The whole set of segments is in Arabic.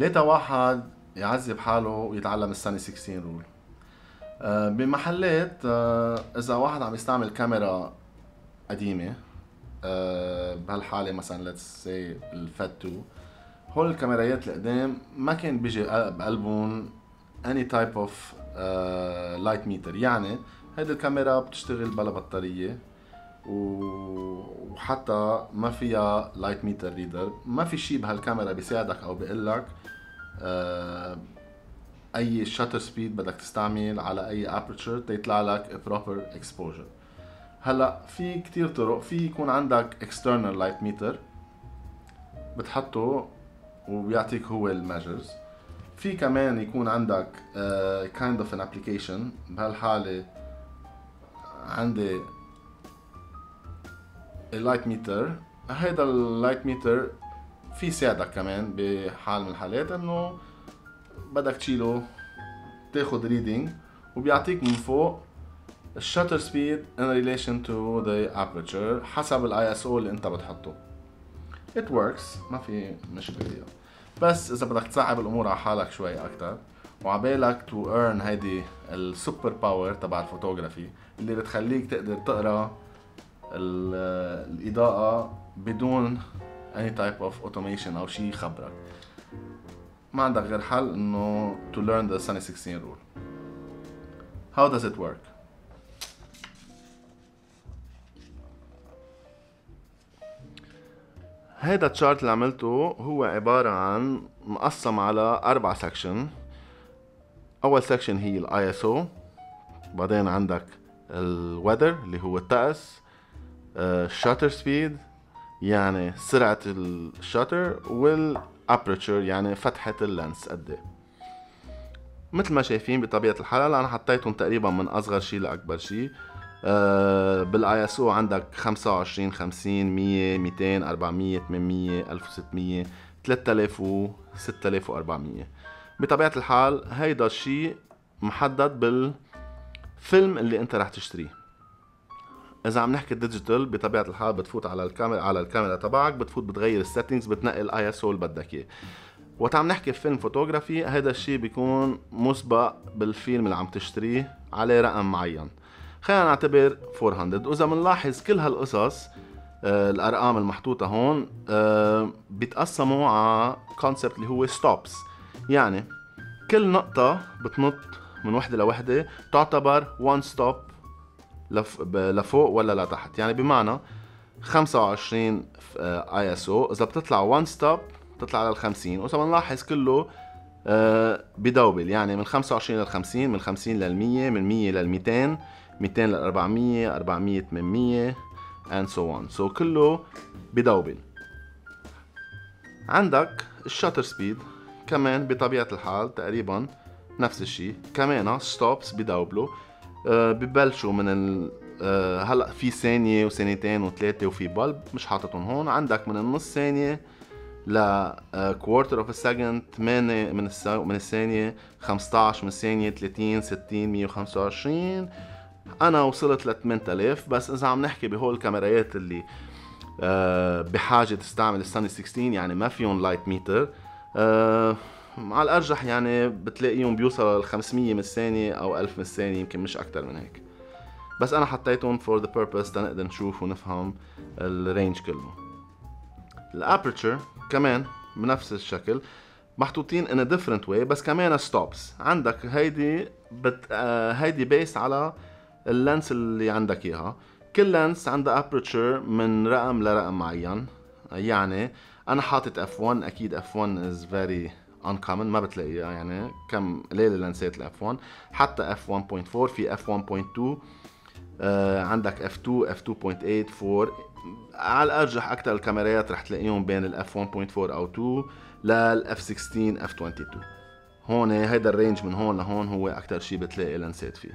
ليتا واحد يعذب حاله ويتعلم السنة 16 رول. بمحلات، إذا واحد عم يستعمل كاميرا قديمة، بهالحالة مثلا let's say الفات 2، هول الكاميرايات القدام ما كان بيجي بقلبهم any type of light meter. يعني هيدي الكاميرا بتشتغل بلا بطارية، وحتى ما فيها لايت ميتر ريدر. ما في شيء بهالكاميرا بيساعدك او بيقول لك اي شاتر سبيد بدك تستعمل على اي ابرتشر تيطلع لك بروبر اكسبوجر. هلا في كتير طرق. في يكون عندك external light meter بتحطه وبيعطيك هو الميجرز. في كمان يكون عندك kind of an application. بهالحالة عندي اللايت ميتر. هيدا اللايت ميتر في يساعدك كمان بحال من الحالات انه بدك تشيله تاخد ريدنج، وبيعطيك من فوق الشاتر سبيد in relation to the aperture حسب الاي اس او اللي انت بتحطه. it works، ما في مشكلة فيها. بس اذا بدك تصعب الامور على حالك شوي اكتر وعبالك to earn هيدي السوبر باور تبع الفوتوغرافي اللي بتخليك تقدر تقرا الإضاءة بدون any type of automation أو شيء يخبرك، ما عندك غير حل إنه to learn the Sunny 16 rule. How does it work? هيدا التشارت اللي عملته هو عبارة عن مقسم على 4 سكشن. أول سكشن هي ال ISO، بعدين عندك ال weather اللي هو الطقس، shutter speed يعني سرعة الشاتر، والابرتشر يعني فتحة اللينس قد ايه. مثل ما شايفين بطبيعة الحال انا حطيتهم تقريبا من اصغر شيء لاكبر شيء. بالاي اس او عندك 25 50 100 200 400 800 1600 3000 و 6400. بطبيعة الحال هيدا الشيء محدد بالفيلم اللي انت رح تشتريه. اذا عم نحكي ديجيتال بطبيعه الحال بتفوت على الكاميرا تبعك، بتفوت بتغير السيتنجز، بتنقي الاي اس او اللي بدك اياه. وقت عم نحكي فيلم فوتوغرافي هذا الشيء بيكون مسبق بالفيلم اللي عم تشتريه عليه رقم معين. خلينا نعتبر 400. واذا بنلاحظ كل هالقصص الارقام المحطوطه هون بيتقسموا على كونسبت اللي هو ستوبس. يعني كل نقطه بتنط من وحده لوحده تعتبر 1 ستوب لفوق ولا لتحت. يعني بمعنى 25 اي اس او اذا بتطلع 1 ستوب بتطلع لل50. واذا بنلاحظ كله بدوبل، يعني من 25 لل50، من 50 لل100، من 100 لل200، 200 لل400، 400 800 and so on. so كله بدوبل. عندك الشاتر سبيد كمان بطبيعة الحال تقريبا نفس الشيء، كمان ستوبس بدوبلو. ببلشوا من هلا في ثانية وثانيتين وثلاثة، وفي بلب مش حاططهم هون. عندك من النص ثانية ل quarter of a second، 8 من الثانية، 15 من الثانية، 30 60 125. أنا وصلت ل 8000. بس إذا عم نحكي بهول الكاميرايات اللي بحاجة تستعمل السوني 16 يعني ما فيهم لايت ميتر، على الأرجح يعني بتلاقيهم بيوصلوا ل 500 من الثانية أو 1000 من الثانية، يمكن مش أكتر من هيك. بس أنا حطيتهم for the purpose تنقدر نشوف ونفهم الرينج كله. الابرتشر كمان بنفس الشكل محطوطين in a different way، بس كمان stops. عندك هيدي بيس على اللينس اللي عندك إياها. كل لينس عندها aperture من رقم لرقم معين. يعني أنا حاطط F1، أكيد F1 is very uncommon، ما بتلاقيها يعني كم قليل اللينسات ال F1. حتى F1.4 في F1.2، عندك F2 F2.8 4. على الأرجح أكتر الكاميرات رح تلاقيهم بين ال F1.4 أو 2 لل F16 F22. هون هيدا الرينج من هون لهون هو أكتر شي بتلاقي لنسات فيه.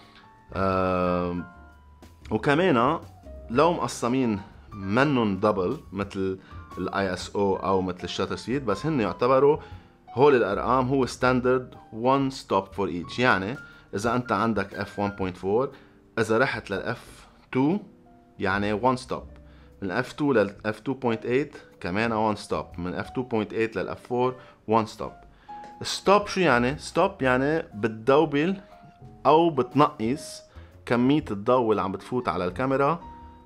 وكمان لو مقسمين منن دبل مثل الاي اس او او مثل الشاتر سبيد، بس هن يعتبروا هول الارقام هو ستاندرد 1 ستوب فور ايتش. يعني اذا انت عندك اف 1.4 اذا رحت للاف 2 يعني 1 ستوب، من اف 2 للاف 2.8 كمان 1 ستوب، من اف 2.8 للاف 4 1 ستوب. ستوب شو يعني؟ ستوب يعني بتدوبل او بتنقص كمية الضوء اللي عم بتفوت على الكاميرا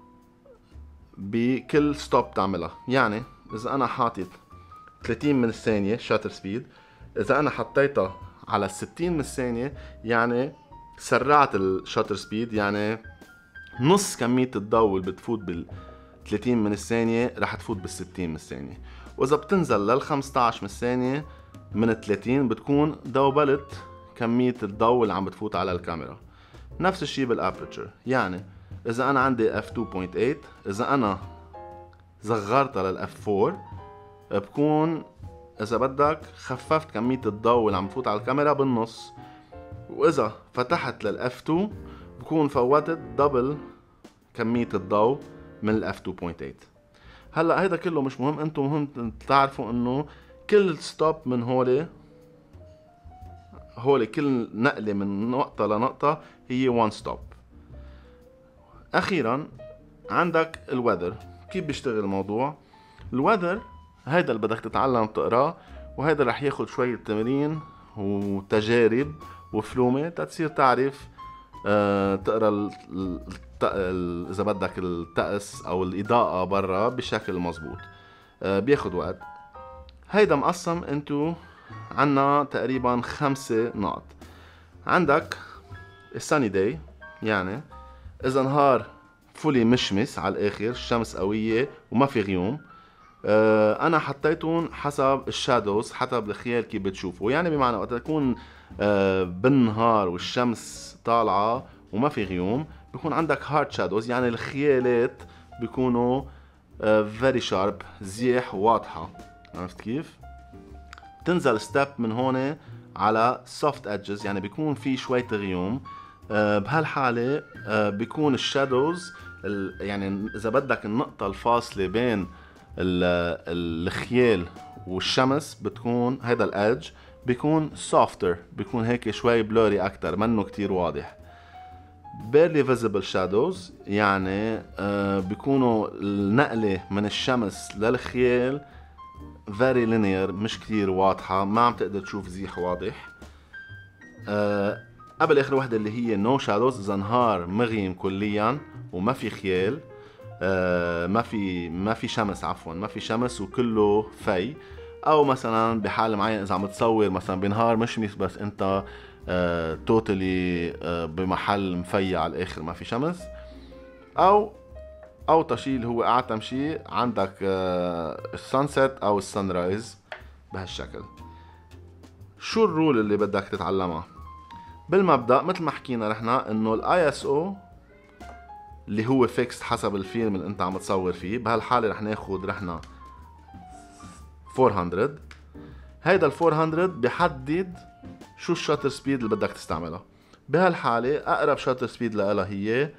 بكل ستوب تعملها. يعني اذا انا حاطط 30 من الثانية شاتر سبيد، اذا انا حطيتها على 60 من الثانية يعني سرعت الشاتر سبيد، يعني نص كمية الضوء اللي بتفوت بال 30 من الثانية رح تفوت بال 60 من الثانية. واذا بتنزل لل 15 من الثانية من 30 بتكون دوبلت كمية الضوء اللي عم بتفوت على الكاميرا. نفس الشيء بالابرتشر، يعني اذا انا عندي f2.8 اذا انا صغرتها لل f4 بكون اذا بدك خففت كمية الضوء اللي عم بفوت على الكاميرا بالنص، واذا فتحت لل f2 بكون فوتت دبل كمية الضوء من ال f2.8. هلا هيدا كله مش مهم، انتم مهم تعرفوا انه كل ستوب من هولي كل نقلة من نقطة لنقطة هي 1 ستوب. اخيرا عندك الوذر. كيف بيشتغل الموضوع؟ الوذر هيدا اللي بدك تتعلم تقراه، وهيدا رح ياخد شوية تمرين وتجارب وفلومة تتصير تعرف تقرا اذا بدك الطقس او الاضاءة برا بشكل مزبوط. بياخد وقت. هيدا مقسم انتو عنا تقريبا 5 نقط. عندك الساني داي، يعني اذا نهار فولي مشمس على الاخر، الشمس قوية وما في غيوم، انا حطيتهم حسب الشادوز، حسب الخيال كيف بتشوفوا. يعني بمعنى وقت تكون بالنهار والشمس طالعة وما في غيوم بيكون عندك هارد شادوز، يعني الخيالات بيكونوا very sharp، زيح واضحة. عرفت كيف؟ تنزل ستيب من هون على soft edges، يعني بيكون في شوية غيوم. بهالحالة بيكون الشادوز يعني إذا بدك النقطة الفاصلة بين الخيال والشمس بتكون هيدا الادج بيكون softer، بيكون هيك شوي blurry أكتر، منه كتير واضح. barely visible shadows يعني بيكونوا النقلة من الشمس للخيال very linear، مش كتير واضحة، ما عم تقدر تشوف زيح واضح. قبل اخر وحدة اللي هي no shadows، اذا نهار مغيم كليا وما في خيال، ما في شمس، عفوا ما في شمس وكله في. او مثلا بحال معين اذا عم تصور مثلا بنهار مشمس بس انت توتالي بمحل مفيع على الاخر ما في شمس، او تشي اللي هو اعتم شيء عندك السانسيت او السانرايز بهالشكل. شو الرول اللي بدك تتعلمها؟ بالمبدأ مثل ما حكينا رحنا انه الاي اس او اللي هو فيكس حسب الفيلم اللي انت عم تصور فيه. بهالحالة رح ناخد رحنا 400. هيدا ال 400 بيحدد شو الشاتر سبيد اللي بدك تستعملها. بهالحالة اقرب شاتر سبيد لها هي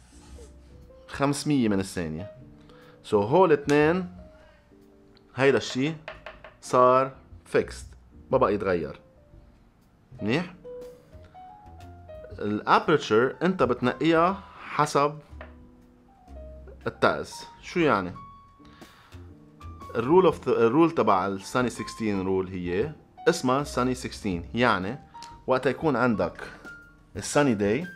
500 من الثانية. هول اثنين هيدا الشي صار فيكست، ما بقى يتغير. منيح. الابرتشر انت بتنقيها حسب التقس. شو يعني؟ الرول تبع الساني 16 رول هي اسمها ساني 16، يعني وقت يكون عندك الساني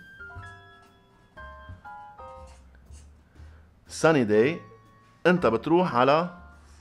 داي انت بتروح على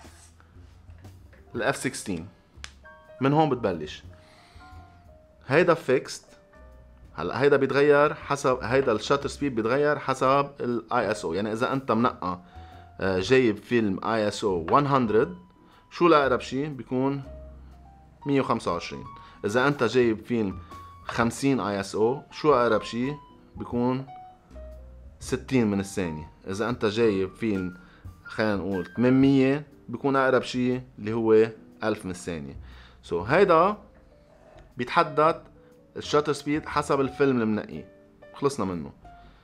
الاف 16 من هون بتبلش. هيدا فيكست. هلا هيدا بيتغير حسب هيدا الشاتر سبيد بيتغير حسب الاي اس او. يعني اذا انت منقى جايب فيلم اي اس او 100، شو لاقرب شيء بيكون 125. اذا انت جايب فيلم 50 اي اس او شو اقرب شيء بيكون 60 من الثانية. اذا انت جايب فيلم خلينا نقول 800 بيكون اقرب شيء اللي هو 1000 من الثانية. هيدا بيتحدد الشاتر سبيد حسب الفيلم اللي منقيه. خلصنا منه.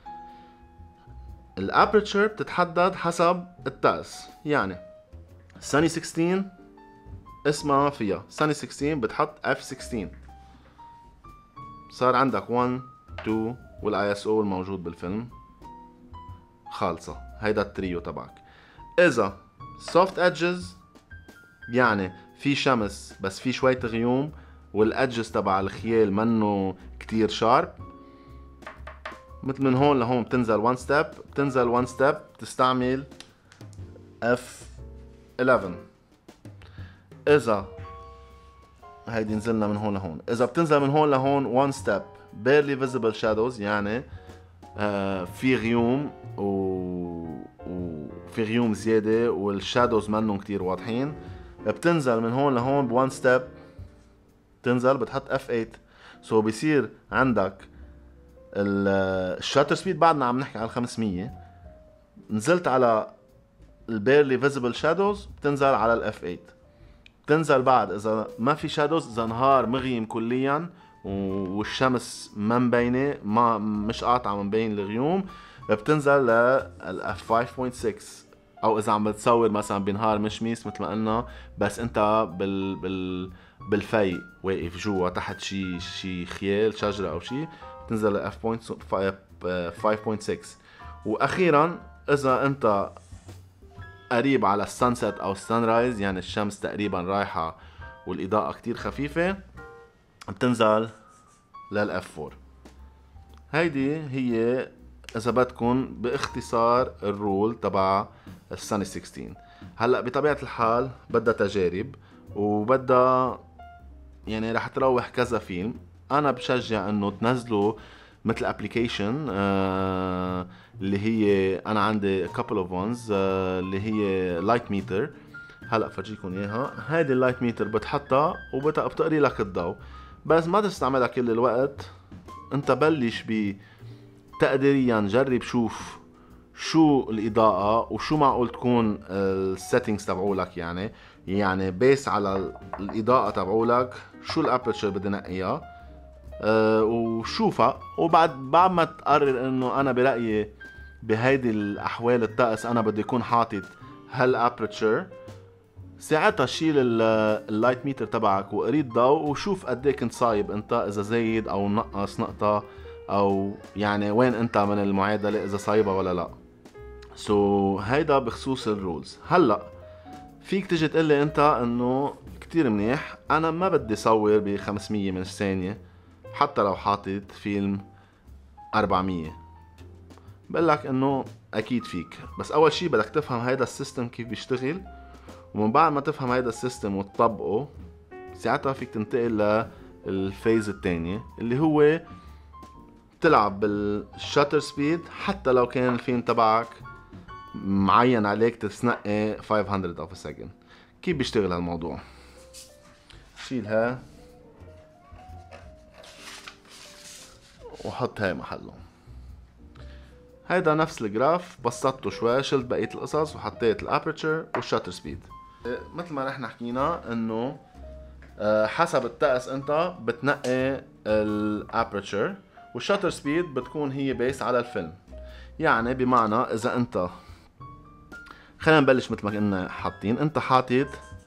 الابرتشر بتتحدد حسب التقس. يعني ساني 16 اسمها فيها ساني 16 بتحط اف 16. صار عندك 1 2 والاي اس او الموجود بالفيلم خالصة. هيدا التريو تبعك. اذا soft edges يعني في شمس بس في شوية غيوم والادجز تبع الخيال منه كتير شارب، مثل من هون لهون بتنزل 1 ستيب، بتنزل 1 ستيب بتستعمل F11. اذا هيدي نزلنا من هون لهون، اذا بتنزل من هون لهون 1 ستيب barely visible shadows، يعني في غيوم وفي غيوم زيادة والشادوز منهم كتير واضحين، بتنزل من هون لهون ب 1 ستيب، بتنزل بتحط F8. سو بيصير عندك الشاتر سبيد بعدنا عم نحكي على 500، نزلت على البيرلي فيزيبل شادوز بتنزل على الاف 8. بتنزل بعد اذا ما في شادوز، اذا نهار مغيم كليا والشمس ما مبينه، ما مش قاطعه مبين الغيوم، بتنزل للاف 5.6. او اذا عم بتصور مثلا بنهار مشمس مثل ما قلنا، بس انت بالفي واقف جوا تحت شي خيال شجره او شي، بتنزل ل f5.6. واخيرا اذا انت قريب على السانسيت او السانرايز، يعني الشمس تقريبا رايحه والاضاءه كتير خفيفه، بتنزل للاف 4. هيدي هي اذا بدكم باختصار الرول تبع السنة 16. هلا بطبيعه الحال بدها تجارب وبدها يعني رح تروح كذا فيلم. انا بشجع انه تنزلوا مثل ابلكيشن اللي هي انا عندي couple of ones اللي هي لايت ميتر. هلا فرجيكم اياها. هيدي اللايت ميتر بتحطها وبتقري لك الضوء، بس ما تستعملها كل الوقت. انت بلش تقديريا جرب شوف شو الاضاءة وشو معقول تكون السيتنجز تبعولك، يعني بيس على الاضاءة تبعولك شو الابرتشر بدي نقيها وشوفها. وبعد ما تقرر انه انا برأيي بهيدي الاحوال الطقس انا بدي يكون حاطط هالابرتشر، ساعتها شيل اللايت ميتر تبعك وقري الضوء وشوف قد ايه كنت صايب انت، اذا زايد او منقص نقطة، او يعني وين انت من المعادلة اذا صايبة ولا لا. هيدا بخصوص الرولز. هلا فيك تجي تقلي انت انه كتير منيح انا ما بدي صور ب 500 من الثانية حتى لو حاطط فيلم 400. بقلك انه اكيد فيك، بس اول شي بدك تفهم هيدا السيستم كيف بيشتغل، ومن بعد ما تفهم هيدا السيستم وتطبقه ساعتها فيك تنتقل للفيز الثانية اللي هو تلعب بالشاتر سبيد حتى لو كان الفيلم تبعك معين عليك تسنقي 500 of a second. كيف بيشتغل هالموضوع؟ شيلها وحط هاي محله. هيدا نفس الجراف بسطته شوي، شلت بقية القصص وحطيت الابرتشر والشاتر سبيد. مثل ما رح حكينا انه حسب الطقس انت بتنقي الابرتشر، والشاتر سبيد بتكون هي بيس على الفيلم. يعني بمعنى اذا انت خلينا نبلش مثل ما كنا حاطين، انت حاطط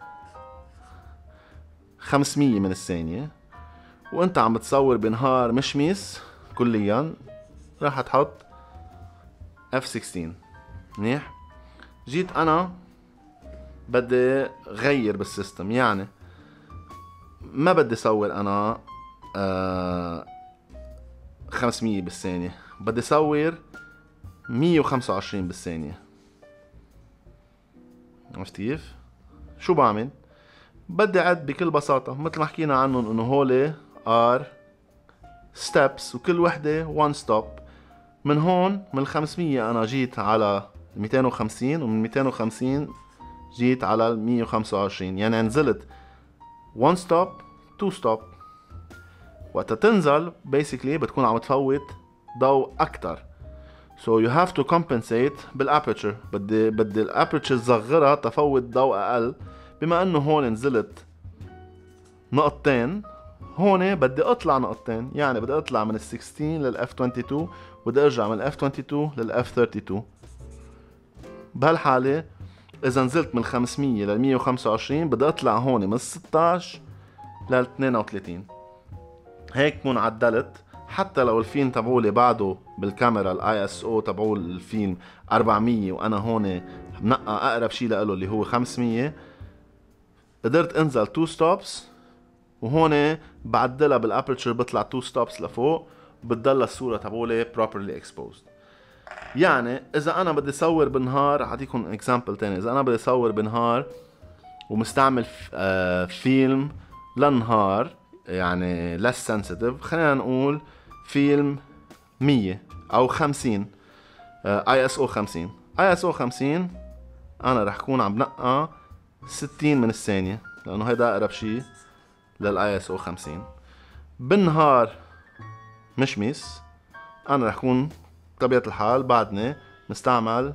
500 من الثانية وانت عم بتصور بنهار مشمس كليا، راح تحط F16. منيح. جيت انا بدي غير بالسيستم، يعني ما بدي صور انا 500 بالثانية، بدي صور 125 بالثانية. عرفت كيف؟ شو بعمل؟ بدي اعد بكل بساطة مثل ما حكينا عنهم انه هولي ار ستيبس وكل وحدة 1 ستوب. من هون من 500 انا جيت على 250 ومن 250 جيت على 125، يعني نزلت 1 ستوب 2 ستوب. وقت تنزل basically بتكون عم تفوت ضوء اكتر. So you have to compensate بالابرتشر. بدي الابرتشر صغرها تفوت ضوء اقل. بما انه هون نزلت نقطتين، هون بدي اطلع نقطتين، يعني بدي اطلع من ال16 للاف 22 وبدي ارجع من الاف 22 للاف 32. بهالحالة اذا نزلت من 500 لل 125 بدي اطلع هون من 16 لل 32. هيك بكون عدلت. حتى لو الفيلم تبعولي بعده بالكاميرا الاي اس او تبعول الفيلم 400 وانا هون منقى اقرب شيء له اللي هو 500، قدرت انزل 2 ستوبس، وهون بعدلها بالابرتشر بطلع 2 ستوبس لفوق، بتضل الصورة تبعولي properly exposed. يعني اذا انا بدي صور بالنهار، اعطيكم اكزامبل تاني، اذا انا بدي صور بالنهار ومستعمل فيلم للنهار يعني less sensitive، خلينا نقول فيلم 100 او 50 ISO 50. ISO 50 انا رح كون عم بنقى 60 من الثانية، لانه هيدا اقرب شي لل ISO 50. بالنهار مشمس انا رح كون طبيعة الحال بعدني مستعمل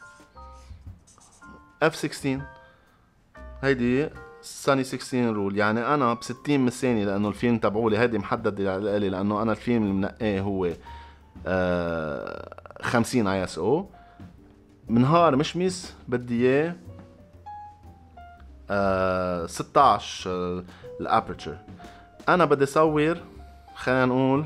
F16. هيدي ساني 16 رول، يعني انا ب 60 من الثانية، لانه الفيلم تبعولي هيدي محدد لإلي، لانه انا الفيلم اللي منقيه هو 50 ISO. بنهار مشمس بدي اياه 16 الابرتشر. انا بدي صور، خلينا نقول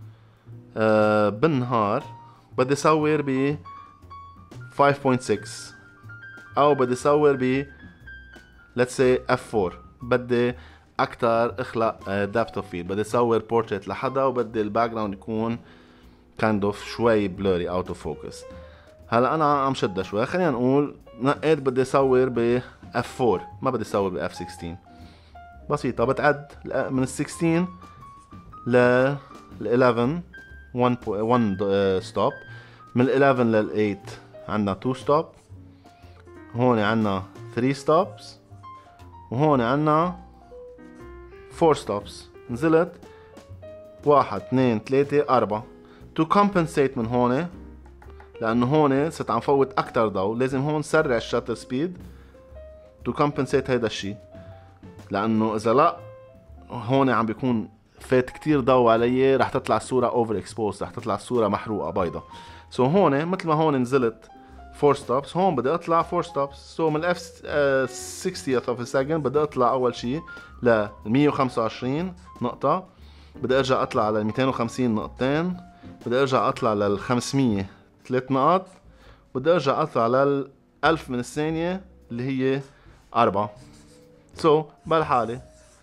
بالنهار بدي صور ب 5.6 او بدي صور ب let's say f4. بدي اكتر اخلق depth of field، بدي صور portrait لحدا وبدي الباك جراوند يكون kind of شوي blurry out of focus. هلا انا عم شدها شوي، خلينا نقول نقيت بدي صور ب f4، ما بدي صور ب f16. بسيطة، بتعد من ال 16 ل 11 1 ستوب، من ال 11 لل 8 عندنا 2 ستوب، هون عندنا 3 ستوبس، وهون عندنا 4 ستوبس. نزلت 1 2 3 4 to compensate من هون، لانه هون صرت عم فوت اكتر ضوء، لازم هون سرع الشاتر سبيد to compensate هيدا الشي، لانه اذا لا هون عم بيكون فات كتير ضوء علي، رح تطلع الصورة اوفر اكسبوز، رح تطلع الصورة محروقة بيضة. سو هون مثل ما هون نزلت 4 ستوبس، هون بدي اطلع 4 ستوبس. سو من الاف 60th of a second بدي اطلع اول شي ل 125 نقطة، بدي ارجع اطلع على 250 نقطتين، بدي ارجع اطلع لل 500 3 نقط، بدي ارجع اطلع لل 1000 من الثانية اللي هي 4. سو بالحالة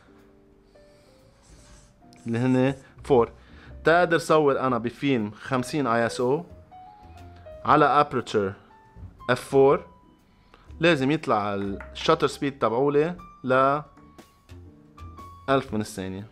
اللي هن 4 تقدر صور انا بفيلم 50 ISO على ابرتشر f4، لازم يطلع الشاتر سبيد تبعولي ل 1000 من الثانية.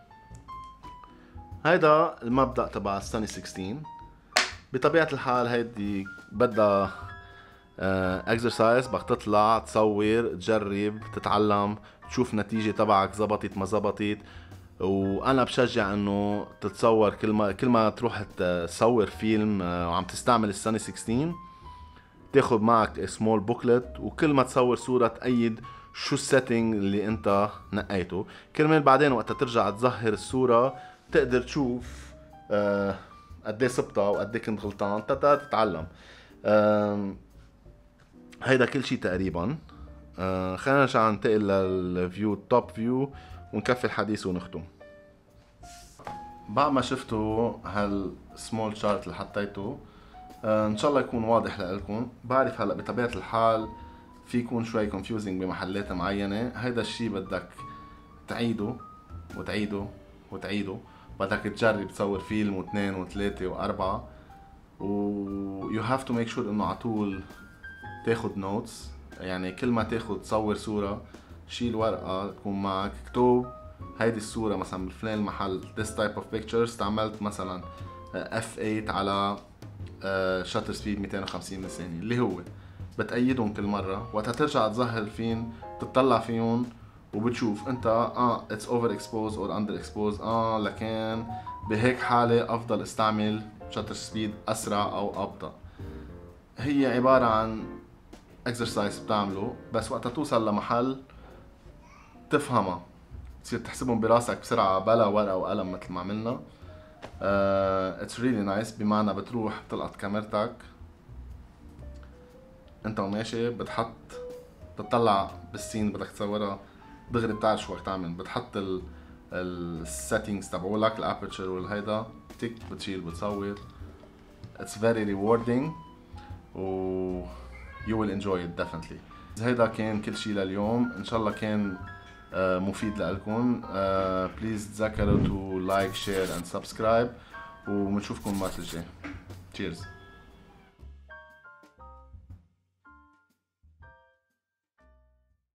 هيدا المبدأ تبع السوني 16. بطبيعة الحال هيدي بدها اكسرسايز، بدك تطلع تصور، تجرب، تتعلم، تشوف نتيجة تبعك زبطت ما زبطت. وانا بشجع انه تتصور كل ما تروح تصور فيلم وعم تستعمل السوني 16، تاخد معك سمول بوكلت، وكل ما تصور صورة تأيد شو السيتنج اللي انت نقيته، كرمال بعدين وقت ترجع تظهر الصورة تقدر تشوف قد ايه صبتها وقد ايه كنت غلطان تتعلم. هيدا كل شي تقريبا. خلينا نرجع ننتقل للفيو توب فيو ونكفي الحديث ونختم. بعد ما شفتوا هالسمول شارت اللي حطيته، ان شاء الله يكون واضح لكم. بعرف هلا بطبيعة الحال في يكون شوي confusing بمحلات معينة، هيدا الشي بدك تعيده وتعيده وتعيده، بدك تجرب تصور فيلم واثنين وثلاثة واربعة، و you have to make sure انه عطول تاخد نوتس. يعني كل ما تاخد تصور صورة شيل ورقة تكون معك، اكتب هيدي الصورة مثلا بفلان المحل this type of picture، استعملت مثلا f8 على شاتر سبيد 250 من الثانية، اللي هو بتأيدهم كل مرة. وقتها ترجع تظهر الفيلم تطلع فيهم وبتشوف انت it's over exposed or under exposed، لكن بهيك حالة افضل استعمل شاتر سبيد اسرع او ابطأ. هي عبارة عن exercise بتعمله، بس وقتها توصل لمحل تفهمها تصير تحسبهم براسك بسرعة بلا ورقة وقلم مثل ما عملنا. it's really nice، بمعنى بتروح بتلقط كاميرتك انت وماشي، بتحط بتطلع بالسين بدك تصورها دغري، بتعرف شو بدك تعمل، بتحط السيتنجز تبعولك الابرتشر والهيدا تك، بتشيل بتصور. it's very rewarding و you will enjoy it definitely. هيدا كان كل شي لليوم، ان شاء الله كان مفيد لكم. بليز تذكروا تو لايك شير اند سبسكرايب، وبنشوفكم المرة الجاية. تشيرز.